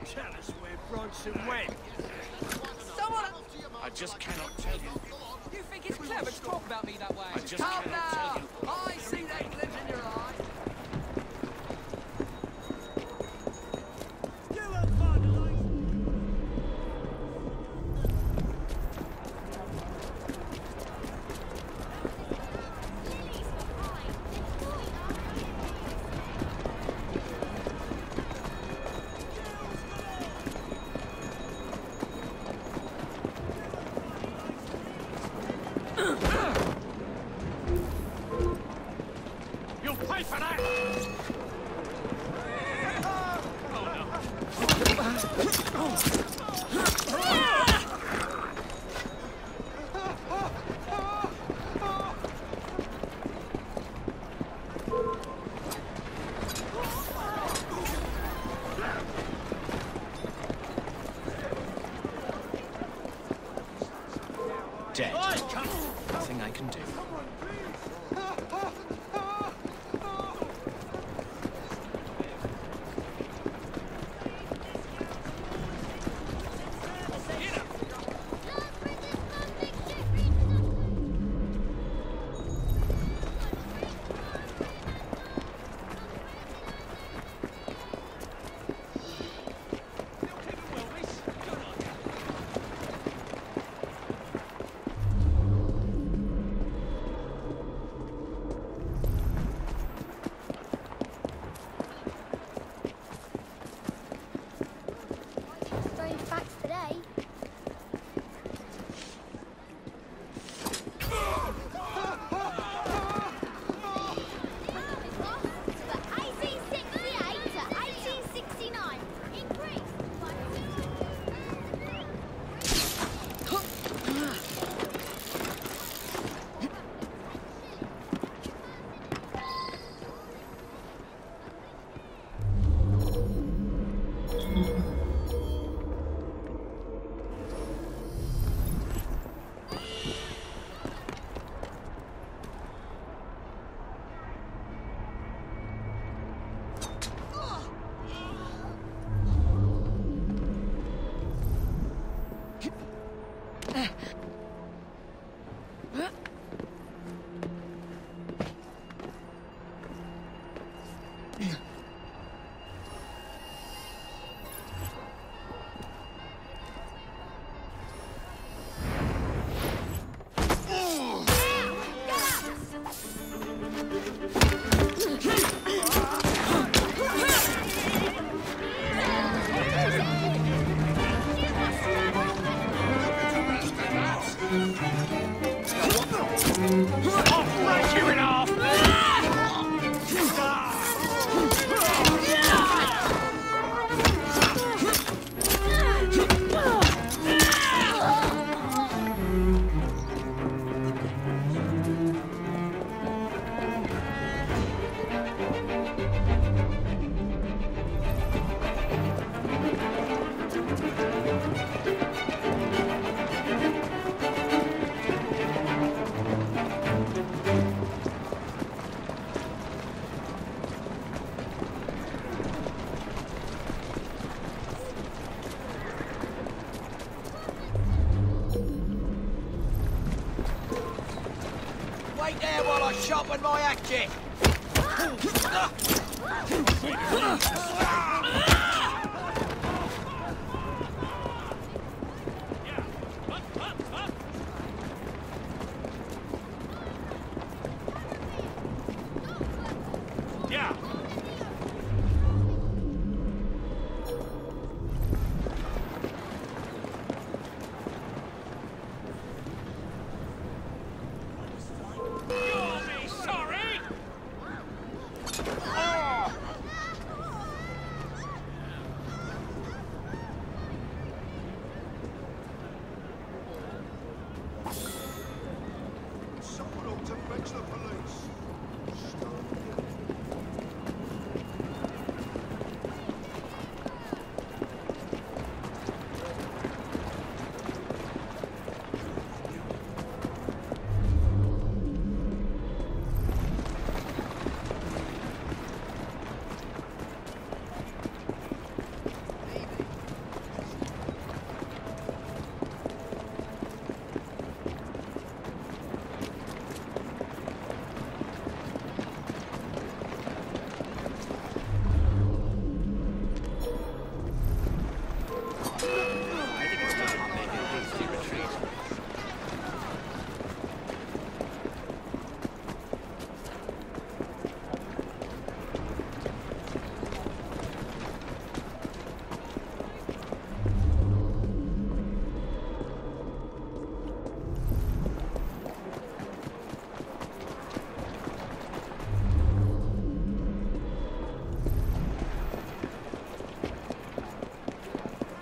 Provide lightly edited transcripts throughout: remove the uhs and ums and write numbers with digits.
Tell us where Bronson went. Someone... I just cannot tell you. You think it's clever to talk about me that way? I just Come cannot tell now! you. I see that glint in your eye. You won't find a light. You'll pay for that! Dead. Nothing I can do. Strange facts today. For 1868 to 1869, increased by Wait there while I sharpen my hatchet. Yeah. You'll be sorry.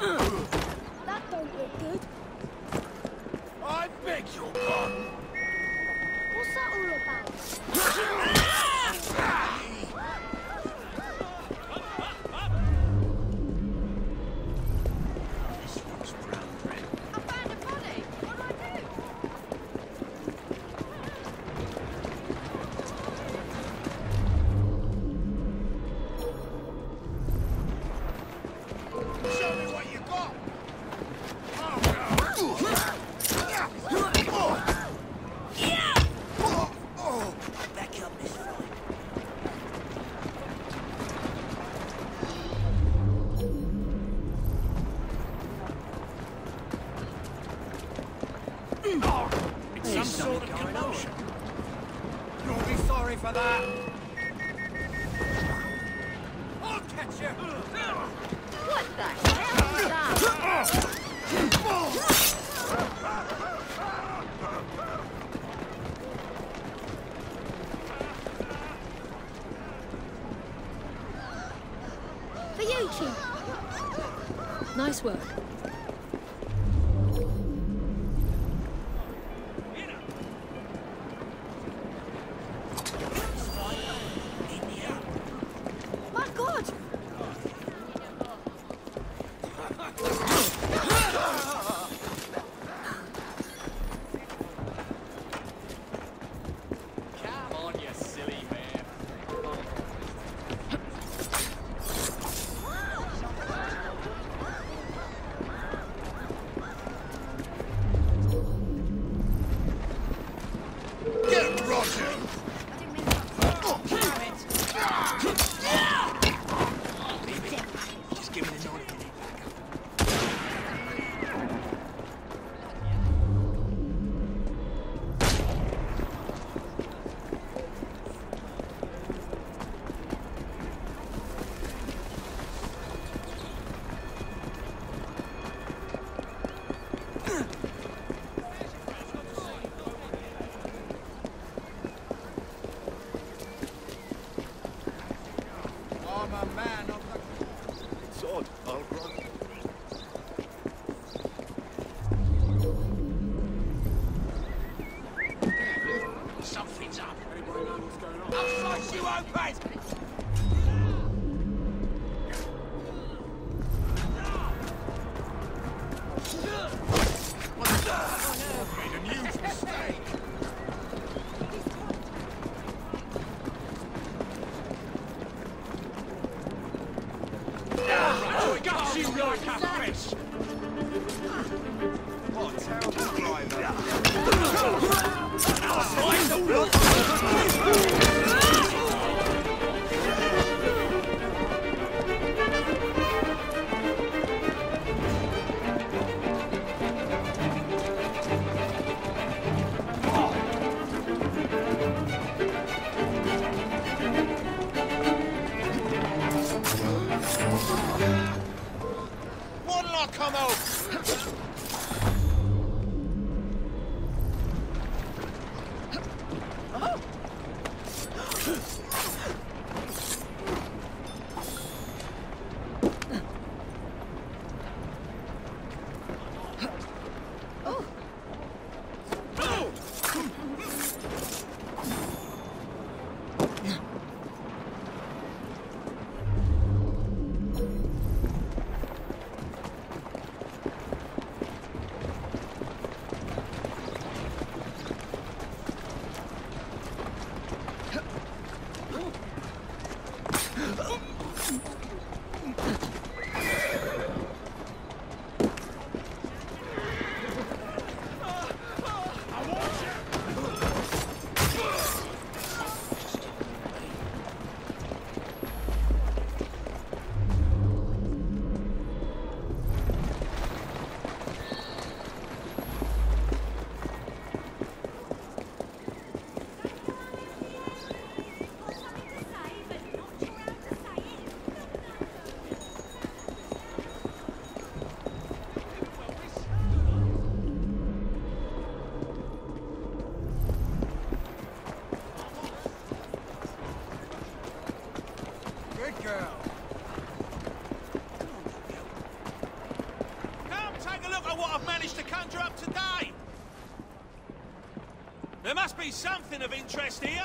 That don't look good. I beg your pardon. What's that all about? This one's brown red. I found a body. What do I do? Show me what you got. Back up this fight. It's some sort of commotion. You'll be sorry for that. I'll catch you. What the hell is that? For you, Chief. Nice work. My God! Come on, you silly man. Get Roger. Just give me the nod. I'm a man of the sword. I'll run. Something's up. I'll slice you open! Made a huge mistake. Oh, it got you like a fish. What a terrible driver. What'll I come out? Look at what I've managed to conjure up today! There must be something of interest here.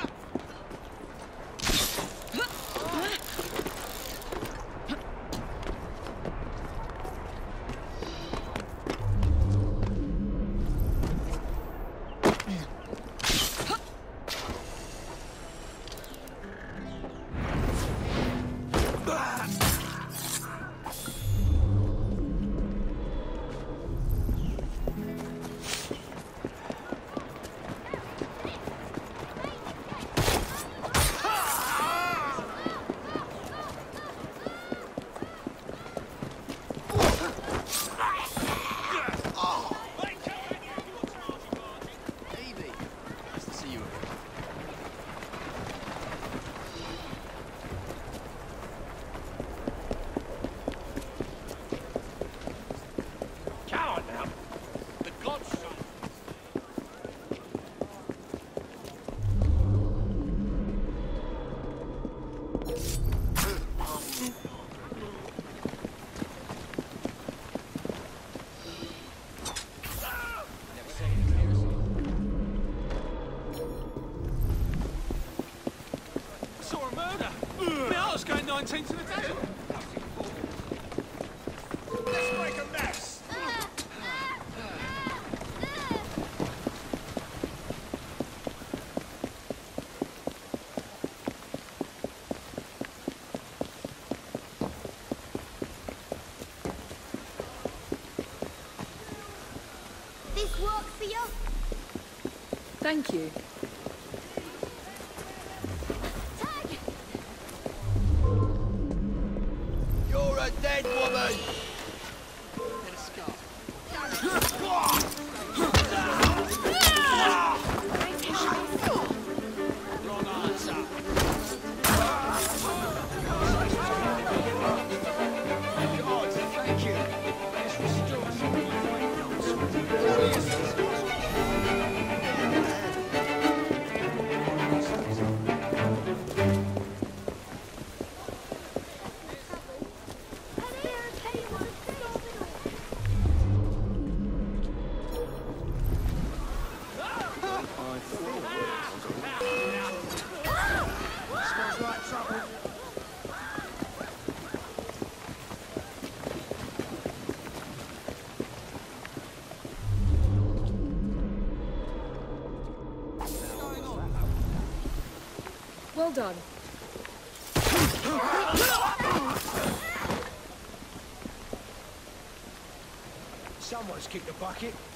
Saw a murder. I was going 19 to the desert. Let's make a mess. This work for you? Thank you. Tag! You're a dead woman! Wrong answer. God, thank you. This restores some of my notes. Smells like trouble. Well done. Someone's kicked the bucket.